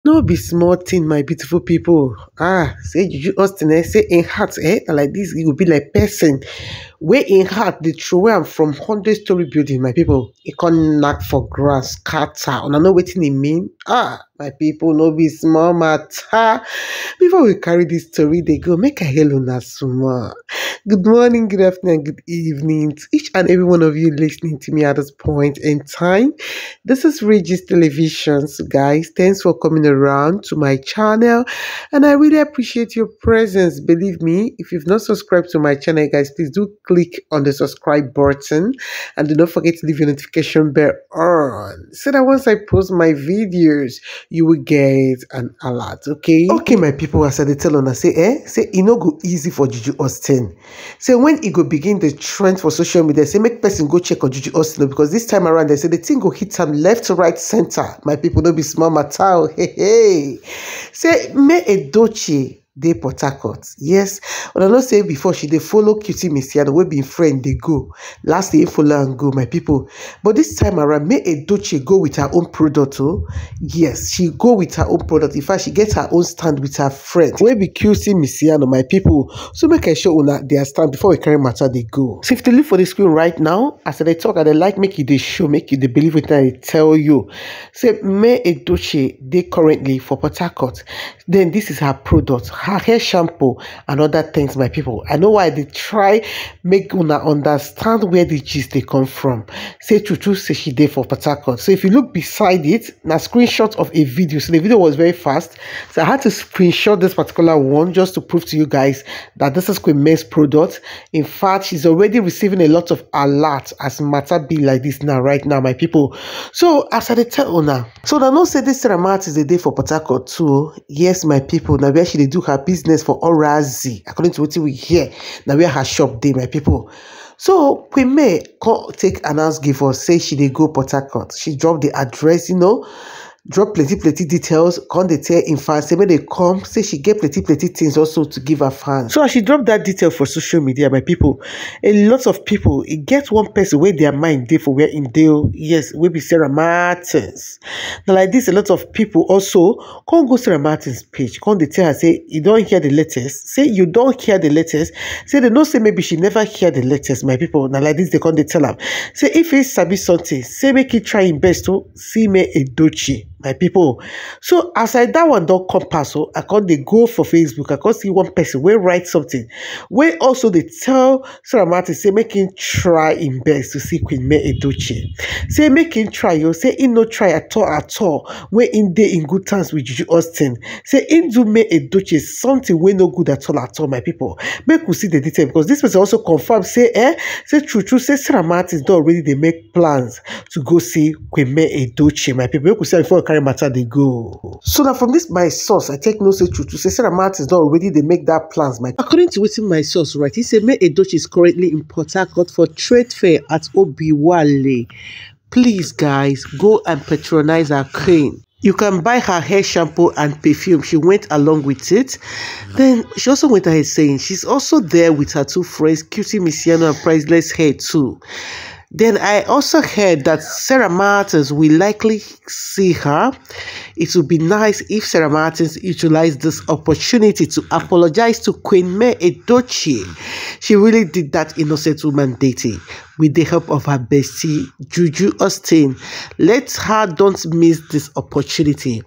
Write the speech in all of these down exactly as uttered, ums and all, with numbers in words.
No be small thing, my beautiful people. Ah, say Juju Austin, eh, say in heart, eh, na like this, it will be like person. Where in heart, the true way I'm from hundred story building, my people. It can knock for grass, scatter. And I know what it mean. Ah, my people, no be small matter. Before we carry this story, they go make a hell on us small. Good morning, good afternoon, good evening to each and every one of you listening to me at this point in time. This is Regis Television. So guys, thanks for coming around to my channel and I really appreciate your presence. Believe me, if you've not subscribed to my channel, guys, please do click on the subscribe button and do not forget to leave your notification bell on so that once I post my videos, you will get an alert. Okay, okay, my people, as I dey tell una say eh say e no go easy for Juju Austin. Say when e go begin the trend for social media, say make person go check on Juju Austin because this time around they say the thing go hit am left, right, center. My people, no be small matter. Hey, hey. Say May Edochie dey Port Harcourt. Yes, but I know say before she dey follow Cutie Mesiano wey be friend dey go. Last day follow and go, my people. But this time around, May Edochie go with her own product. Oh, yes, she go with her own product. In fact, she gets her own stand with her friend wey be Cutie Mesiano, my people. So make I show una their stand before we carry matter they go. So if they look for the screen right now, as they talk, and they like make you they show, make you they believe it, and I tell you. Say May Edochie dey currently for Port Harcourt. Then this is her product. Her hair shampoo and other things, my people. I know why they try make una understand where the gist they come from. Say Chuchu say she dey for Port Harcourt. So if you look beside it, na screenshot of a video. So the video was very fast. So I had to screenshot this particular one just to prove to you guys that this is Queen May's product. In fact, she's already receiving a lot of alert as matter be like this now, right now, my people. So as I dey tell una, so I know say this Sarah Martin is a day for Port Harcourt too. Yes, my people. Now where she dey do her business for Orazi, according to what we hear. Now where her shop dey, my people. So Queen May take announce give us say she dey go Port Harcourt. She dropped the address, you know. Drop plenty plenty details, come they tell in fans, say when they come, say she get plenty plenty things also to give her fans. So as she dropped that detail for social media, my people, a lot of people, it gets one person where their mind dey for where in deal, yes, will be Sarah Martins. Now like this, a lot of people also can't go Sarah Martins page, come they tell her, say, you don't hear the letters, say you don't hear the letters, say they know say maybe she never hear the letters, my people. Now like this, they come they tell her, say if it's sabi something, say make it try in best to see May Edochie. My people, so as I that one don't come pass, so I can't they go for Facebook. I can't see one person where write something where also they tell Sarah Martin say make him try in best to see Queen May Edochie. Say make him try, you say in no try at all at all. Where in day in good terms with Juju Austin. Say in do May Edochie something we no good at all at all, my people. Make we see the detail because this person also confirm say eh say true true say Sarah Martin don't already they make plans to go see Queen May Edochie, my people. Make we see before carry matter they go. So now from this my source, I take no say true to say Sarah Martins don't already they make that plans. My according to what's in my source, right? He said May Edochie is currently in Port Harcourt for trade fair at Obiwale. Please guys, go and patronize her queen. You can buy her hair shampoo and perfume. She went along with it. Then she also went ahead saying she's also there with her two friends, Cutie Mesiano and Priceless Hair too. Then I also heard that Sarah Martins will likely see her. It would be nice if Sarah Martins utilized this opportunity to apologize to Queen May Edochie. She really did that innocent woman dating with the help of her bestie, Juju Austin. Let her don't miss this opportunity.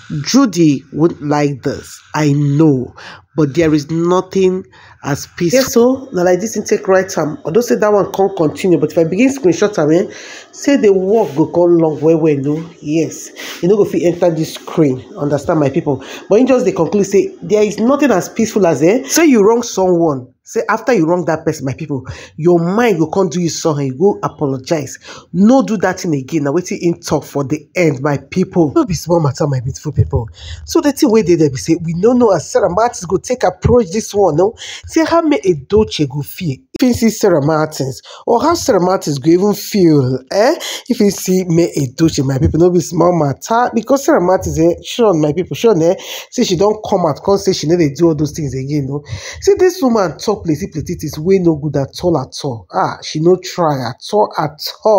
Judy wouldn't like this, I know, but there is nothing as peaceful. Yes, so now like this in take right time. Although say that one can't continue, but if I begin screenshot I mean, say the work go come long way way no. Yes, you know if you enter this screen, understand my people. But in just they conclude say there is nothing as peaceful as eh. Say you wrong someone. Say after you wrong that person, my people, your mind will come do you something, you go apologize. No do that thing again. Now wait in talk for the end, my people. No be small matter, my beautiful people. So the thing where they there be say we don't know as Sarah Martins go take approach this one, no? Say how May Edochie go feel if you see Sarah Martins, or how Sarah Martins go even feel, eh? If you see May Edochie, my people, no be small matter because Sarah Martins, eh, sure, my people, sure, eh, say she don't come out, can't say she never do all those things again, no? See this woman talk plenty plenty things wey no good at all at all. Ah, she no try at all at all.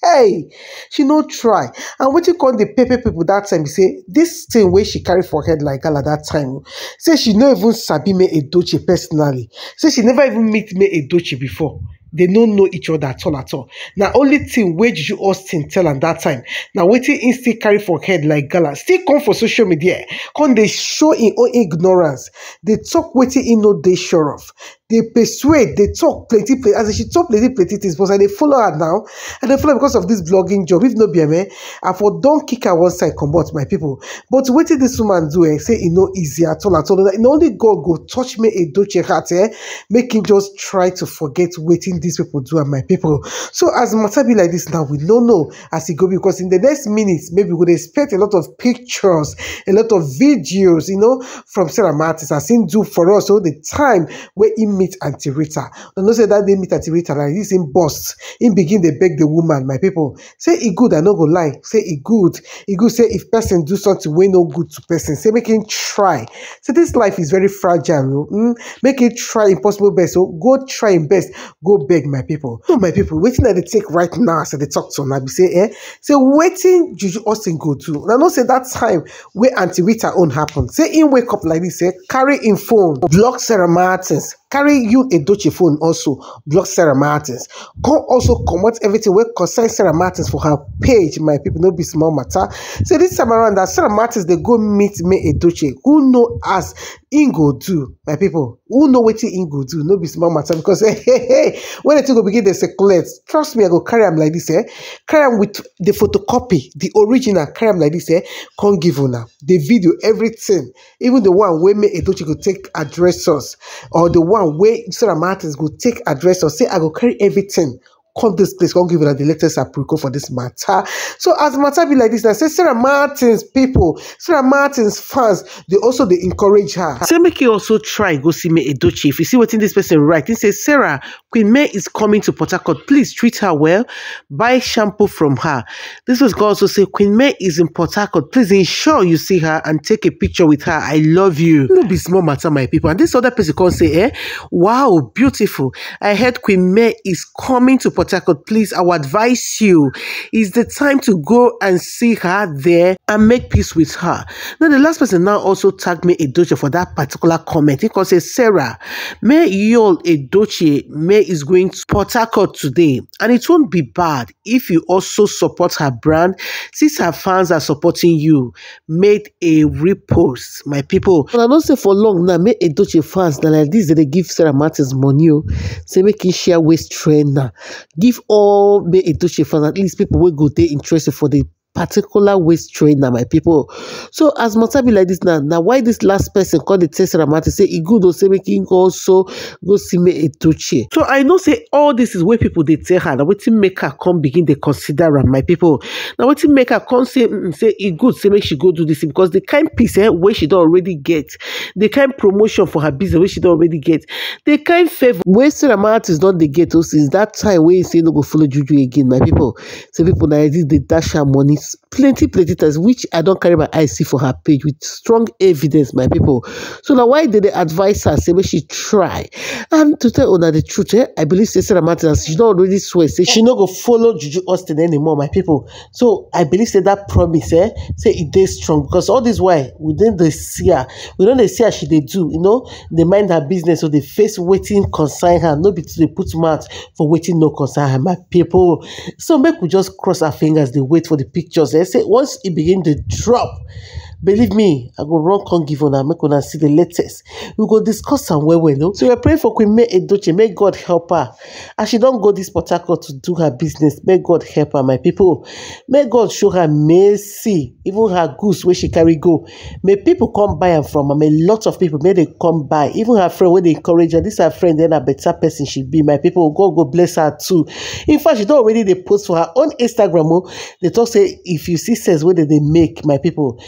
Hey, she no try. And wetin come dey pepper people that time be say this thing wey she carry for head like gala that time, say she no even sabi May Edochie personally. Say she never even meet May Edochie before. They don't know each other at all at all. Now only thing wey Juju Austin tell am that time. Now wetin im still carry for head like gala, still come for social media, come dey show im own ignorance. They talk wetin im no dey sure of. They persuade, they talk plenty, plenty as in she talk plenty, plenty things, but I dey follow her now. And they follow because of this blogging job. If no be me, I for don't kick her one side, comot my people. But wetin this woman do, eh, say e no easy at all at all. And only God go touch May Edochie heart, eh, make him just try to forget wetin these people do and my people. So as matter be like this now, we don't know as it go, because in the next minutes, maybe we would expect a lot of pictures, a lot of videos, you know, from Sarah Martins as him do for us. So the time where he meet Auntie Rita. And no say that they meet Auntie Rita, like this in boss. In begin they beg the woman, my people. Say he good, I no go lie. Say he good. He good say if person do something way no good to person. Say make him try. Say this life is very fragile. Mm? Make it try impossible best. So go try him best. Go beg my people. So my people, waiting that they take right now, so they talk to them. Say, eh? Say waiting Juju Austin go to. And I know say that time where Auntie Rita own happen. Say him wake up like this, say carry in phone, block Sarah Martins. Carry you Edochie phone also, block Sarah Martins. Come also comot everything wey concern Sarah Martins for her page, my people, no be small matter. So this time around that Sarah Martins they go meet May Edochie. Who know as im go do, my people? Who know wetin im go do? No be small matter, because hey, hey, hey, when the thing go begin dey circulate, trust me, I go carry am like this, eh? Carry am with the photocopy, the original, carry am like this, eh? Come give una the video, everything, even the one where May Edochie go take address us, or the one where Sarah Martins go take address or say I go carry everything, come this place, come give it the latest approval for this matter. So as matter be like this, I say Sarah Martins people, Sarah Martins fans, they also they encourage her. Say make you also try go see May Edochie. If you see what in this person write, he says Sarah, Queen May is coming to Port Harcourt. Please treat her well. Buy shampoo from her. This was also say Queen May is in Port Harcourt. Please ensure you see her and take a picture with her. I love you. No be small matter, my people. And this other person can say, eh, wow, beautiful. I heard Queen May is coming to Port Harcourt. Please, I would advise you, is the time to go and see her there and make peace with her. Now, the last person now also tagged May Edochie for that particular comment. He can say, Sarah, May Yul Edochie, May is going to Port Harcourt today, and it won't be bad if you also support her brand, since her fans are supporting you. Made a repost, my people. But I don't say for long now, May Edochie fans, now like this, they give Sarah Martins money, say make it share waist trainer. Give all May Edochie fans, at least people will go there interested for the particular waist trainer, my people. So as matter be like this now, now why this last person called the test Sarah Martins say he good or say making also go see May Edochie. So I know say all this is where people they tell her, now wetin make her come begin they consider her, my people. Now wetin make her come say mm, say he good, say make she go do this, because the kind piece eh, where she don't already get, the kind promotion for her business where she don't already get, the kind favor where Sarah Martins don't they get oh, since that time where he say no go follow Juju again, my people. So people now this they dash her money plenty plenty times, which I don't carry my eyes see for her page with strong evidence, my people. So now why did they advise her say make she try? And to tell Una the truth, eh, I believe say Sarah Martins, she don't already swear say she no go follow Juju Austin anymore, my people. So I believe say that promise, eh, say it is strong, because all this why we didn't they see her, we don't they see her she they do, you know, they mind her business, so they face waiting concern her, no be to they put mouth for waiting no concern her, my people. So make we just cross our fingers, they wait for the pictures. I say once it begin to drop, believe me, I go run come give una, make una see the latest. We go discuss some well well, no? So we're praying for Queen May Edochie. May God help her. As she don't go this Port Harcourt to do her business, may God help her, my people. May God show her mercy, even her goods where she carry go. May people come buy her from her. May a lot of people, may they come buy. Even her friend, when they encourage her, this her friend, then a better person she be, my people. God go bless her too. In fact, she don't already they post for her own Instagram. Oh, they talk say if you see sense where they make, my people. Now like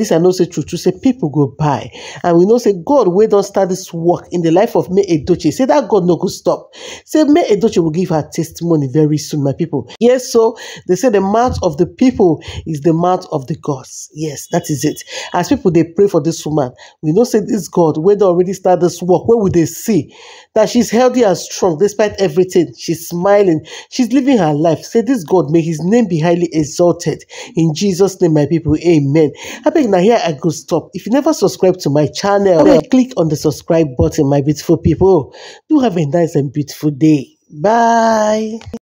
this I know say true true say people go buy, and we know say God wey don start this work in the life of May Edochie, say that God no go stop. Say May Edochie will give her testimony very soon, my people. Yes, so they say the mouth of the people is the mouth of the gods. Yes, that is it. As people they pray for this woman, we know say this God wey don already start this work, where would they see that she's healthy and strong despite everything? She's smiling, she's living her life. Say this God, may his name be highly exalted in Jesus' name, my people. Amen. I beg now here I go stop. If you never subscribe to my channel, then click on the subscribe button, my beautiful people. Do have a nice and beautiful day. Bye.